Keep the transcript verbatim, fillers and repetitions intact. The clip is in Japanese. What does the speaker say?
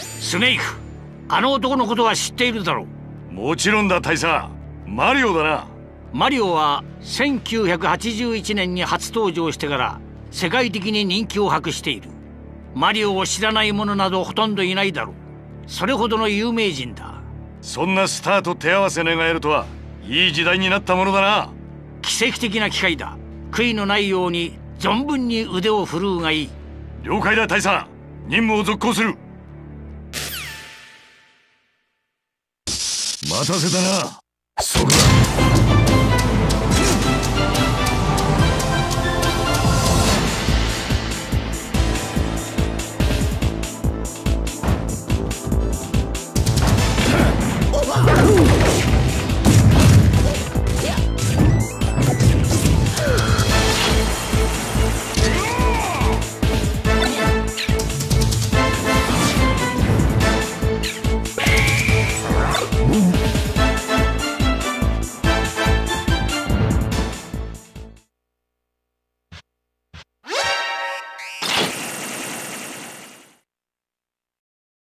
スネーク、あの男のことは知っているだろう。 もちろんだ大佐。マリオだな。 マリオはせんきゅうひゃくはちじゅういちねんに初登場してから世界的に人気を博している。マリオを知らない者などほとんどいないだろう。それほどの有名人だ。 そんなスターと手合わせ願えるとは、いい時代になったものだな。 奇跡的な機会だ。悔いのないように存分に腕を振るうがいい。 了解だ大佐。任務を続行する。待たせたな。そこだ。